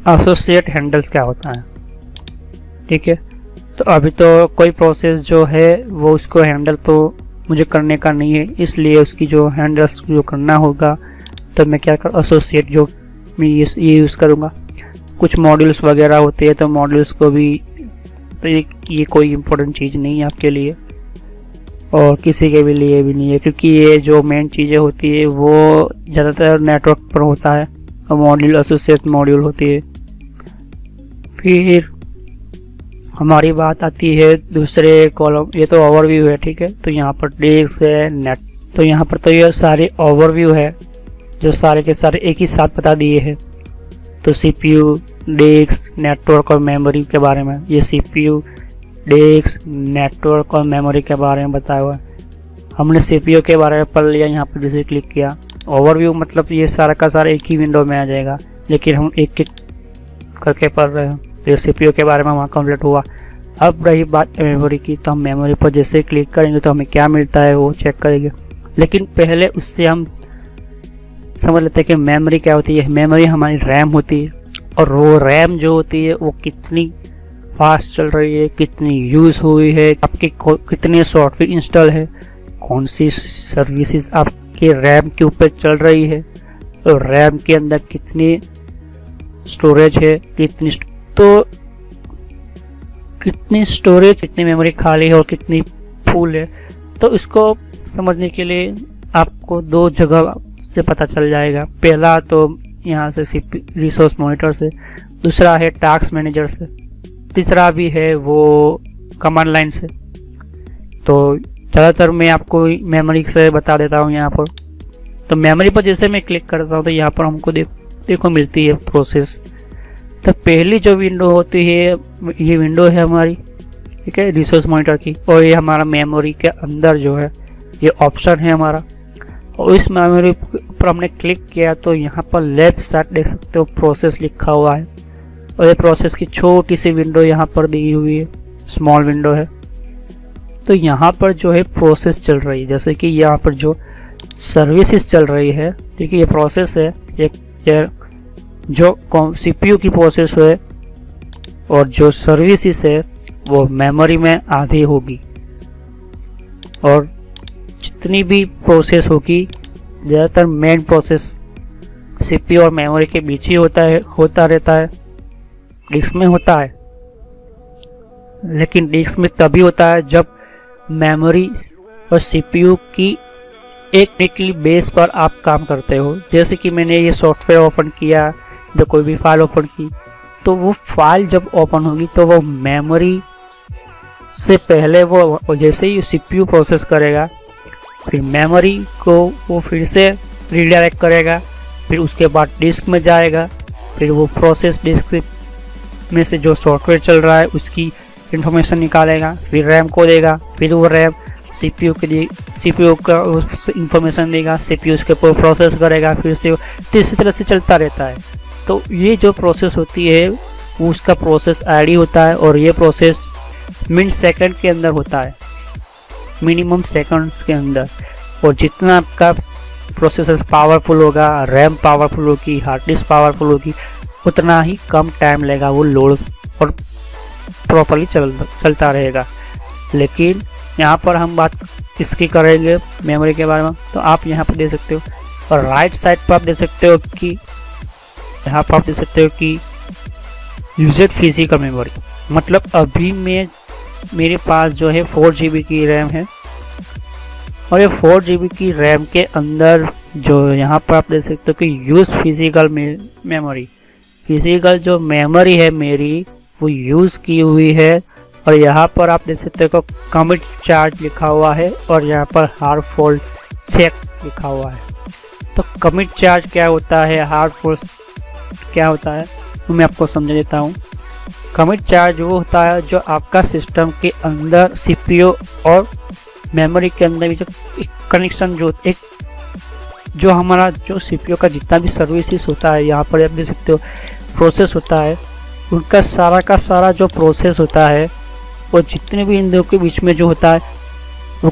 Associate handles क्या होता है। ठीक है, तो अभी तो कोई प्रोसेस जो है वो उसको हैंडल तो मुझे करने का नहीं है, इसलिए उसकी जो हैंडल्स जो करना होगा तो मैं क्या कर एसोसिएट जो मैं ये यूज़ करूँगा। कुछ मॉड्यूल्स वगैरह होते हैं तो मॉड्यूल्स को भी, तो ये कोई इम्पोर्टेंट चीज़ नहीं है आपके लिए और किसी के भी लिए भी नहीं है, क्योंकि ये जो मेन चीज़ें होती है वो ज़्यादातर नेटवर्क पर होता है और मॉड्यूल एसोसिएट मॉड्यूल होती है। फिर हमारी बात आती है दूसरे कॉलम, ये तो ओवरव्यू है। ठीक है, तो यहाँ पर डेस्क है, नेट, तो यहाँ पर तो ये सारे ओवरव्यू है जो सारे के सारे एक ही साथ बता दिए हैं। तो सीपीयू, डेस्क, नेटवर्क और मेमोरी के बारे में, ये सीपीयू, डेस्क, नेटवर्क और मेमोरी के बारे में बताया हुआ है। हमने सीपीयू के बारे में पढ़ लिया, यहाँ पर जैसे क्लिक किया ओवरव्यू, मतलब ये सारा का सारा एक ही विंडो में आ जाएगा, लेकिन हम एक एक करके पढ़ रहे हैं। ये सीपीयू के बारे में वहाँ कंप्लीट हुआ। अब रही बात मेमोरी की, तो हम मेमोरी पर जैसे क्लिक करेंगे तो हमें क्या मिलता है वो चेक करेंगे, लेकिन पहले उससे हम समझ लेते हैं कि मेमोरी क्या होती है। मेमोरी हमारी रैम होती है, और वो रैम जो होती है वो कितनी फास्ट चल रही है, कितनी यूज़ हुई है, आपके कितने सॉफ्टवेयर इंस्टॉल है, कौन सी सर्विसेज आपके रैम के ऊपर चल रही है, और रैम के अंदर कितनी स्टोरेज है, कितनी स्टोरेज, कितनी मेमोरी खाली है और कितनी फुल है। तो इसको समझने के लिए आपको दो जगह से पता चल जाएगा। पहला तो यहाँ से सीपीयू रिसोर्स मॉनिटर से, दूसरा है टास्क मैनेजर से, तीसरा भी है वो कमांड लाइन से। तो ज़्यादातर मैं आपको मेमोरी से बता देता हूँ यहाँ पर। तो मेमोरी पर जैसे मैं क्लिक करता हूँ तो यहाँ पर हमको देखो मिलती है प्रोसेस। तो पहली जो विंडो होती है ये विंडो है हमारी, ठीक है, रिसोर्स मॉनिटर की, और ये हमारा मेमोरी के अंदर जो है ये ऑप्शन है हमारा। और इस मेमोरी पर हमने क्लिक किया तो यहाँ पर लेफ्ट साइड देख सकते हो प्रोसेस लिखा हुआ है, और ये प्रोसेस की छोटी सी विंडो यहाँ पर दी हुई है, स्मॉल विंडो है। तो यहाँ पर जो है प्रोसेस चल रही है, जैसे कि यहाँ पर जो सर्विसेज चल रही है, ठीक है, ये प्रोसेस है एक जो सीपीयू की प्रोसेस है, और जो सर्विसेज है वो मेमोरी में आधी होगी, और जितनी भी प्रोसेस होगी ज़्यादातर मेन प्रोसेस सीपीयू और मेमोरी के बीच ही होता रहता है, डिस्क में होता है। लेकिन डिस्क में तभी होता है जब मेमोरी और सीपीयू की एक बेस पर आप काम करते हो। जैसे कि मैंने ये सॉफ्टवेयर ओपन किया, जब कोई भी फाइल ओपन की, तो वो फाइल जब ओपन होगी तो वो मेमोरी से पहले वो जैसे ही सीपीयू प्रोसेस करेगा, फिर मेमोरी को वो फिर से रीडायरेक्ट करेगा, फिर उसके बाद डिस्क में जाएगा, फिर वो प्रोसेस डिस्क में से जो सॉफ्टवेयर चल रहा है उसकी इंफॉर्मेशन निकालेगा, फिर रैम को देगा, फिर वो रैम सीपीयू के लिए सीपीयू का इंफॉर्मेशन देगा, सीपीयू उसके ऊपर प्रोसेस करेगा, फिर से इसी तरह से चलता रहता है। तो ये जो प्रोसेस होती है वो उसका प्रोसेस आईडी होता है, और ये प्रोसेस मिनट सेकंड के अंदर होता है, मिनिमम सेकंड्स के अंदर। और जितना आपका प्रोसेसर पावरफुल होगा, रैम पावरफुल होगी, हार्ड डिस्क पावरफुल होगी, उतना ही कम टाइम लगेगा वो लोड और प्रॉपरली चलता रहेगा। लेकिन यहाँ पर हम बात किसकी करेंगे मेमोरी के बारे में, तो आप यहाँ पर देख सकते हो, और राइट साइड पर आप देख सकते हो कि यहाँ पर आप देख सकते हो कि यूज्ड फिजिकल मेमोरी, मतलब अभी मेरे पास जो है 4 GB की रैम है, और ये 4 GB की रैम के अंदर जो यहाँ पर आप देख सकते हो कि यूज फिजिकल मेमोरी, फिजिकल जो मेमोरी है मेरी वो यूज़ की हुई है। और यहाँ पर आप देख सकते हो कमिट चार्ज लिखा हुआ है, और यहाँ पर हार्ड फोल्ड चेक लिखा हुआ है। तो कमिट चार्ज क्या होता है, हार्ड फोल्ड क्या होता है, तो मैं आपको समझा देता हूँ। कमिट चार्ज वो होता है जो आपका सिस्टम के अंदर सीपीयू और मेमोरी के अंदर भी जो एक कनेक्शन जो हमारा जो सीपीयू का जितना भी सर्विसेज होता है, यहाँ पर आप देख सकते हो प्रोसेस होता है, उनका सारा का सारा जो प्रोसेस होता है और जितने भी इन दो के बीच में जो होता है वो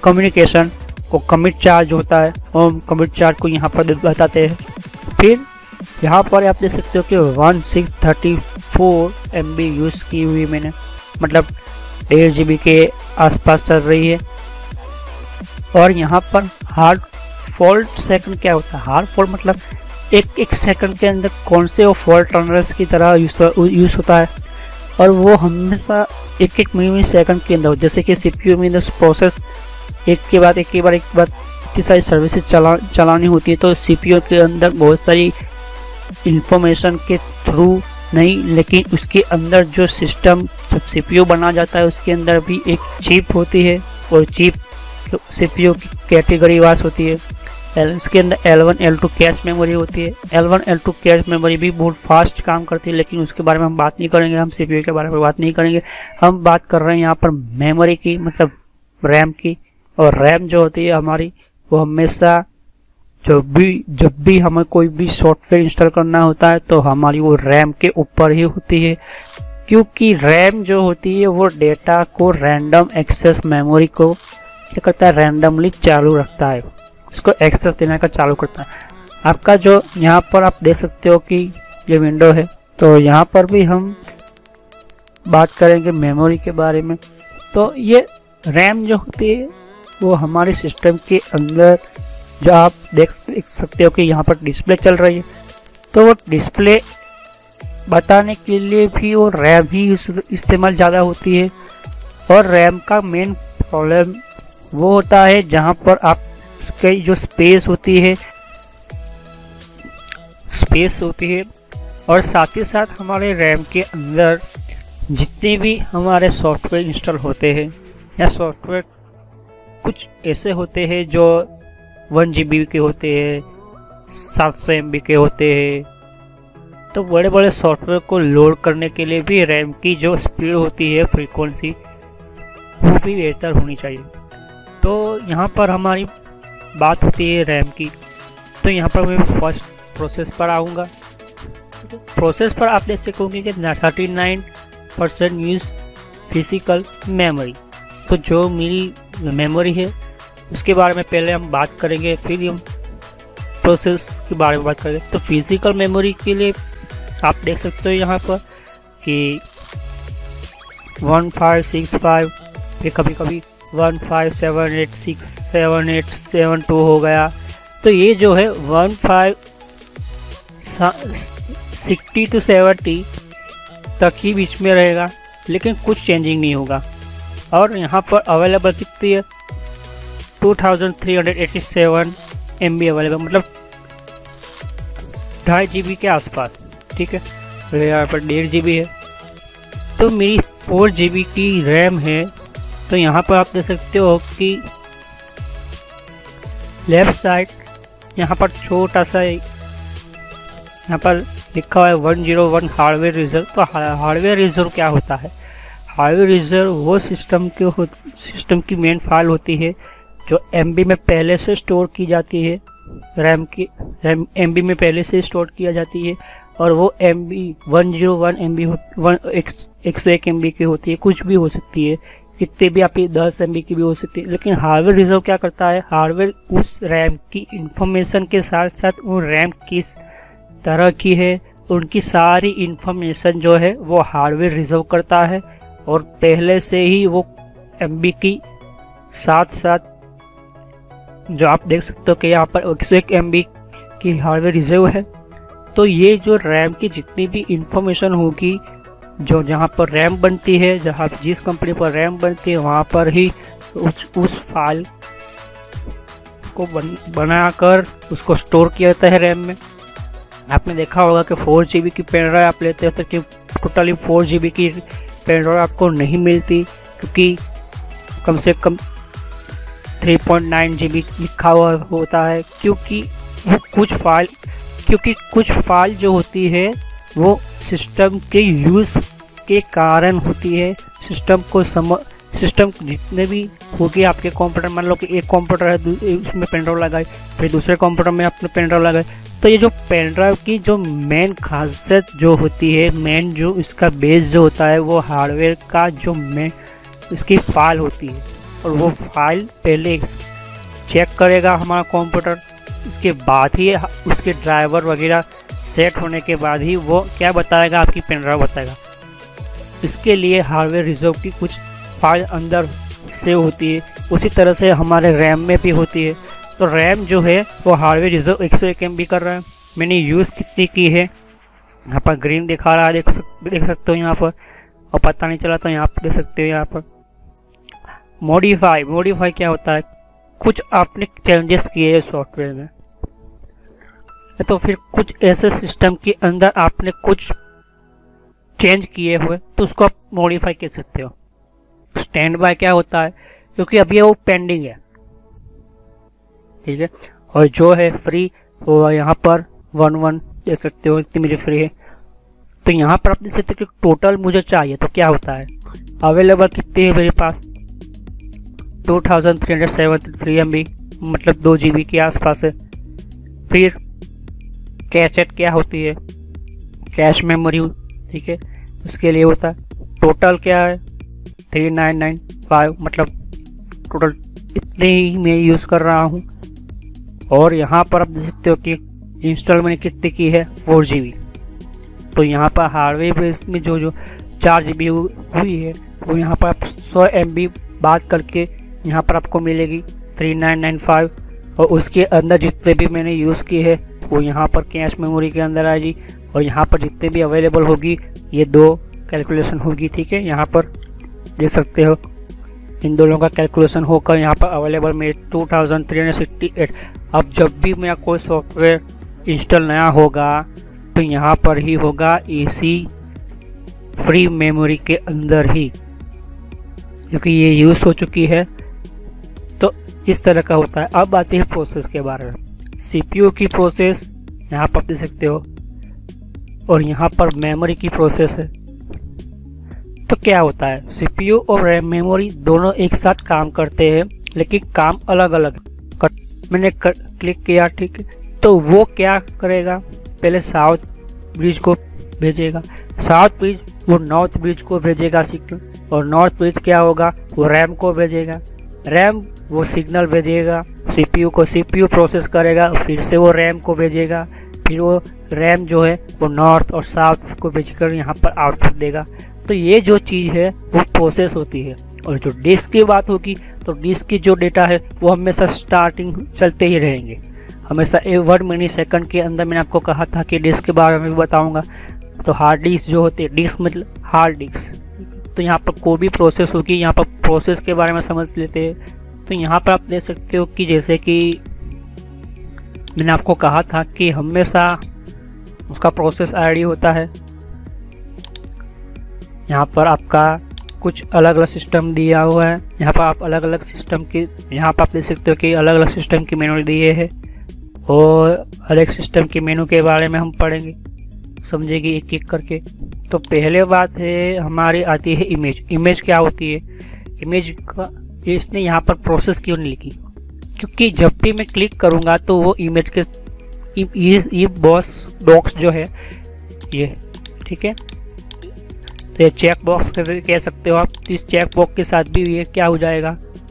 कम्युनिकेशन, वो कमिट चार्ज होता है, और कमिट चार्ज को यहाँ पर बताते हैं। फिर यहाँ पर आप देख सकते हो कि 1634 MB यूज़ की हुई मैंने, मतलब 1.5 GB के आसपास चल रही है। और यहाँ पर हार्ड फॉल्ट सेकंड क्या होता है? हार्ड फॉल्ट मतलब एक सेकंड के अंदर कौन से वो फॉल्ट रनर्स की तरह यूज़ होता है, और वो हमेशा एक मिली सेकंड के अंदर, जैसे कि CPU में प्रोसेस एक के बाद इतनी सारी सर्विसेज चलानी होती है, तो CPU के अंदर बहुत सारी इंफॉर्मेशन के थ्रू नहीं, लेकिन उसके अंदर जो सिस्टम जब CPU बना जाता है उसके अंदर भी एक चिप होती है, और चिप CPU की कैटेगरी वाइज होती है। इसके अंदर L1 L2 कैश मेमोरी होती है। L1 L2 कैश मेमोरी भी बहुत फास्ट काम करती है, लेकिन उसके बारे में हम बात नहीं करेंगे, हम CPU के बारे में बात नहीं करेंगे। हम बात कर रहे हैं यहाँ पर मेमोरी की, मतलब रैम की। और रैम जो होती है हमारी, वो हमेशा जब भी हमें कोई भी सॉफ्टवेयर इंस्टॉल करना होता है तो हमारी वो रैम के ऊपर ही होती है, क्योंकि रैम जो होती है वो डेटा को रैंडम एक्सेस मेमोरी को क्या करता है, रैंडमली चालू रखता है, उसको एक्सेस देने का चालू करता है। आपका जो यहाँ पर आप देख सकते हो कि ये विंडो है, तो यहाँ पर भी हम बात करेंगे मेमोरी के बारे में। तो ये रैम जो होती है वो हमारे सिस्टम के अंदर, जो आप देख सकते हो कि यहाँ पर डिस्प्ले चल रही है, तो वो डिस्प्ले बताने के लिए भी वो रैम ही इस्तेमाल ज़्यादा होती है। और रैम का मेन प्रॉब्लम वो होता है जहाँ पर आप की जो स्पेस होती है, और साथ ही साथ हमारे रैम के अंदर जितने भी हमारे सॉफ्टवेयर इंस्टॉल होते हैं, या सॉफ्टवेयर कुछ ऐसे होते हैं जो 1 GB के होते हैं, 700 MB के होते हैं, तो बड़े बड़े सॉफ्टवेयर को लोड करने के लिए भी रैम की जो स्पीड होती है, फ्रीक्वेंसी, वो भी बेहतर होनी चाहिए। तो यहाँ पर हमारी बात होती है रैम की, तो यहाँ पर मैं फर्स्ट प्रोसेस पर आऊँगा। प्रोसेस पर आप देख सकोगे कि 39% यूज़ फिजिकल मेमोरी। तो जो मेरी मेमोरी है उसके बारे में पहले हम बात करेंगे, फिर हम प्रोसेस के बारे में बात करेंगे। तो फिजिकल मेमोरी के लिए आप देख सकते हो यहाँ पर कि 1565, फिर कभी कभी 157867 हो गया। तो ये जो है 1560 to 70 तक ही बीच में रहेगा, लेकिन कुछ चेंजिंग नहीं होगा। और यहाँ पर अवेलेबल कितनी है, 2387 MB अवेलेबल, मतलब 2.5 GB के आसपास, ठीक है। तो यहाँ पर 1.5 GB है। तो मेरी 4 GB की रैम है। तो यहाँ पर आप देख सकते हो कि लेफ्ट साइड यहाँ पर छोटा सा यहाँ पर लिखा हुआ है 101 हार्डवेयर रिजर्व। तो हार्डवेयर रिजर्व क्या होता है? हार्डवेयर रिजर्व वो सिस्टम की मेन फाइल होती है जो MB में पहले से स्टोर की जाती है, रैम MB में पहले से स्टोर किया जाती है, और वो MB 101 MB 101 MB की होती है, कुछ भी हो सकती है, कितने भी आपकी 10 MB की भी हो सकती है। लेकिन हार्डवेयर रिजर्व क्या करता है, हार्डवेयर उस रैम की इंफॉर्मेशन के साथ साथ वो रैम किस तरह की है, उनकी सारी इंफॉर्मेशन जो है वो हार्डवेयर रिजर्व करता है, और पहले से ही वो MB की साथ साथ जो आप देख सकते हो कि यहाँ पर 101 MB की हार्डवेयर रिजर्व है। तो ये जो रैम की जितनी भी इंफॉर्मेशन होगी, जो जहाँ पर रैम बनती है, जहाँ जिस कंपनी पर रैम बनती है, वहाँ पर ही उस फाइल को बनाकर उसको स्टोर किया जाता है रैम में। आपने देखा होगा कि 4 GB की पेन ड्राइव आप लेते हो तो कि टोटली 4 GB की पेन ड्राइव आपको नहीं मिलती, क्योंकि कम से कम 3.9 GB लिखा हुआ होता है, क्योंकि कुछ फाइल जो होती है वो सिस्टम के यूज़ के कारण होती है। सिस्टम जितने भी होगी आपके कंप्यूटर, मान लो कि एक कंप्यूटर है, उसमें पेन ड्राइव लगाए, फिर दूसरे कंप्यूटर में अपने पेन ड्राइव लगाए, तो ये जो पेन ड्राइव की जो मेन खासियत जो होती है, मेन जो इसका बेस जो होता है, वो हार्डवेयर का जो मेन इसकी फाइल होती है, और वो फाइल पहले चेक करेगा हमारा कंप्यूटर, उसके बाद ही उसके ड्राइवर वगैरह सेट होने के बाद ही वो क्या बताएगा, आपकी पेन ड्राइव बताएगा। इसके लिए हार्डवेयर रिजर्व की कुछ फाइल अंदर सेव होती है, उसी तरह से हमारे रैम में भी होती है। तो रैम जो है वो हार्डवेयर रिजर्व 101 MB कर रहा है। मैंने यूज़ कितनी की है यहाँ पर ग्रीन दिखा रहा है, देख सकते हो यहाँ पर, और पता नहीं चला तो यहाँ पर देख सकते हो यहाँ पर। मॉडिफाई क्या होता है, कुछ आपने चेंजेस किए हैं सॉफ्टवेयर में, तो फिर कुछ ऐसे सिस्टम के अंदर आपने कुछ चेंज किए हुए तो उसको आप मॉडिफाई कर सकते हो। स्टैंड बाय क्या होता है, क्योंकि अभी वो पेंडिंग है, ठीक है। और जो है फ्री वो यहाँ पर 1 देख सकते हो, इतनी मुझे फ्री है। तो यहाँ पर आप देख सकते हो कि टोटल मुझे चाहिए तो क्या होता है, अवेलेबल कितने है मेरे पास, 2373 MB, मतलब 2 GB के आसपास है। फिर कैशेट क्या होती है, कैश मेमोरी, ठीक है, उसके लिए होता है। टोटल क्या है 3995, मतलब टोटल इतने ही मैं यूज़ कर रहा हूँ। और यहाँ पर आप देख सकते हो कि इंस्टॉल मैंने कितनी की है 4 GB। तो यहाँ पर हार्डवेयर बेस में जो 4 GB हुई है वो यहाँ पर आप 100 MB बात करके यहाँ पर आपको मिलेगी 3995। और उसके अंदर जितने भी मैंने यूज़ की है वो यहाँ पर कैश मेमोरी के अंदर आएगी। और यहाँ पर जितने भी अवेलेबल होगी ये 2 कैलकुलेशन होगी, ठीक है। यहाँ पर देख सकते हो इन दोनों का कैलकुलेशन होकर यहाँ पर अवेलेबल में 2368। अब जब भी मेरा कोई सॉफ्टवेयर इंस्टॉल नया होगा तो यहाँ पर ही होगा, इसी फ्री मेमोरी के अंदर ही, क्योंकि ये यूज़ हो चुकी है। तो इस तरह का होता है। अब आती है प्रोसेस के बारे में। CPU की प्रोसेस यहाँ पर देख सकते हो, और यहाँ पर मेमोरी की प्रोसेस है। तो क्या होता है, CPU और रैम मेमोरी दोनों एक साथ काम करते हैं, लेकिन काम अलग अलग। मैंने क्लिक किया, ठीक है, तो वो क्या करेगा, पहले साउथ ब्रिज को भेजेगा, साउथ ब्रिज वो नॉर्थ ब्रिज को भेजेगा सिग्नल, और नॉर्थ ब्रिज क्या होगा वो रैम को भेजेगा, रैम वो सिग्नल भेजेगा CPU को, CPU प्रोसेस करेगा, फिर से वो रैम को भेजेगा, फिर वो रैम जो है वो नॉर्थ और साउथ को भेजकर यहाँ पर आउटपुट देगा। तो ये जो चीज़ है वो प्रोसेस होती है। और जो डिस्क की बात होगी तो डिस्क की जो डेटा है वो हमेशा स्टार्टिंग चलते ही रहेंगे, हमेशा 1 मिली सेकंड के अंदर। मैंने आपको कहा था कि डिस्क के बारे में भी बताऊंगा। तो हार्ड डिस्क जो होती है, डिस्क मतलब हार्ड डिस्क, तो यहाँ पर कोई भी प्रोसेस होगी, यहाँ पर प्रोसेस के बारे में समझ लेते हैं। तो यहाँ पर आप देख सकते हो कि जैसे कि मैंने आपको कहा था कि हमेशा उसका प्रोसेस ID होता है। यहाँ पर आपका कुछ अलग अलग सिस्टम दिया हुआ है, यहाँ पर आप अलग अलग सिस्टम की, यहाँ पर आप देख सकते हो कि अलग अलग सिस्टम की मेनू दिए है, और हर एक सिस्टम की मेनू के बारे में हम पढ़ेंगे, समझेगी एक एक करके। तो पहले बात है हमारी आती है इमेज क्या होती है। इमेज का इसने यहाँ पर प्रोसेस क्यों नहीं लिखी, क्योंकि जब भी मैं क्लिक करूँगा तो वो इमेज के ये बॉक्स जो है ये, ठीक है, तो ये चेक बॉक्स कह सकते हो आप। इस चेक बॉक्स के साथ भी ये क्या हो जाएगा,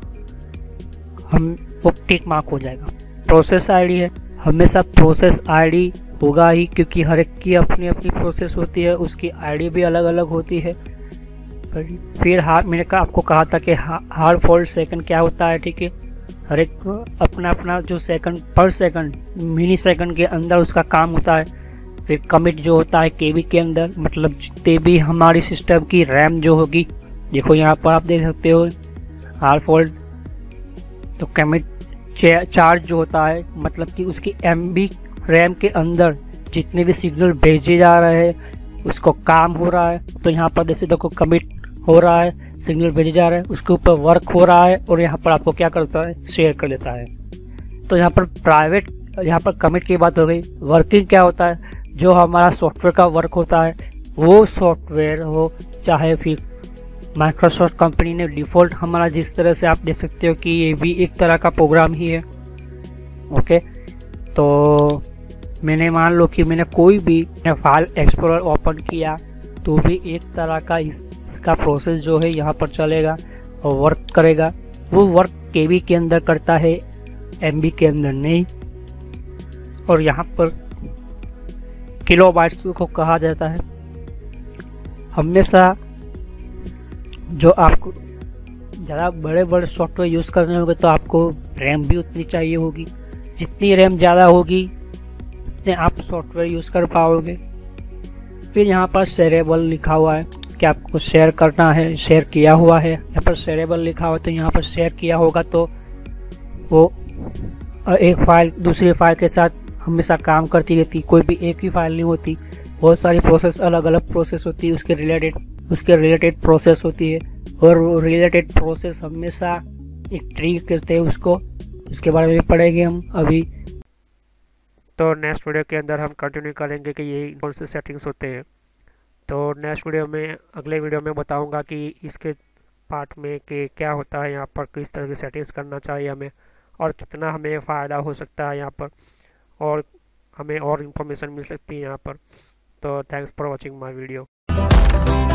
हम वो टिक मार्क हो जाएगा। प्रोसेस ID है, हमेशा प्रोसेस ID होगा ही, क्योंकि हर एक की अपनी अपनी प्रोसेस होती है, उसकी ID भी अलग अलग होती है। फिर मैंने आपको कहा था कि हार्ड फॉल्ट सेकंड क्या होता है, ठीक है, हर एक अपना अपना जो सेकंड पर सेकंड मिली सेकंड के अंदर उसका काम होता है। फिर कमिट जो होता है KB के अंदर, मतलब जितने भी हमारी सिस्टम की रैम जो होगी, देखो यहाँ पर आप देख सकते हो हार्ड फॉल्ट। तो कमिट चार्ज जो होता है, मतलब कि उसकी MB रैम के अंदर जितने भी सिग्नल भेजे जा रहे हैं उसको काम हो रहा है। तो यहाँ पर जैसे देखो कमिट हो रहा है, सिग्नल भेजे जा रहे हैं, उसके ऊपर वर्क हो रहा है, और यहाँ पर आपको क्या करता है, शेयर कर देता है। तो यहाँ पर प्राइवेट, यहाँ पर कमिट की बात हो गई। वर्किंग क्या होता है, जो हमारा सॉफ्टवेयर का वर्क होता है, वो सॉफ्टवेयर हो चाहे फिर माइक्रोसॉफ्ट कंपनी ने डिफ़ॉल्ट हमारा, जिस तरह से आप देख सकते हो कि ये भी एक तरह का प्रोग्राम ही है। ओके, तो मैंने मान लो कि मैंने कोई भी फाइल एक्सप्लोरर ओपन किया तो भी एक तरह का इसका प्रोसेस जो है यहाँ पर चलेगा और वर्क करेगा। वो वर्क KB के अंदर करता है, MB के अंदर नहीं। और यहाँ पर किलोबाइट्स को कहा जाता है। हमेशा जो आपको ज़्यादा बड़े बड़े सॉफ्टवेयर यूज़ करने होंगे तो आपको रैम भी उतनी चाहिए होगी। जितनी रैम ज़्यादा होगी उतने आप सॉफ्टवेयर यूज़ कर पाओगे। फिर यहाँ पर शेयरेबल लिखा हुआ है कि आपको शेयर करना है, शेयर किया हुआ है। यहाँ पर शेयरेबल लिखा हुआ है तो यहाँ पर शेयर किया होगा तो वो एक फाइल दूसरी फाइल के साथ हमेशा काम करती रहती। कोई भी एक ही फाइल नहीं होती, बहुत सारी प्रोसेस, अलग अलग प्रोसेस होती है, उसके रिलेटेड प्रोसेस होती है। और वो रिलेटेड प्रोसेस हमेशा एक ट्री कहते हैं उसको, उसके बारे में पढ़ेंगे हम अभी। तो नेक्स्ट वीडियो के अंदर हम कंटिन्यू करेंगे कि ये कौन से सेटिंग्स होते हैं। तो नेक्स्ट वीडियो में, अगले वीडियो में बताऊंगा कि इसके पार्ट में कि क्या होता है यहाँ पर, किस तरह की सेटिंग्स करना चाहिए हमें और कितना हमें फ़ायदा हो सकता है यहाँ पर, और हमें और इन्फॉर्मेशन मिल सकती है यहाँ पर। तो thanks for watching my video.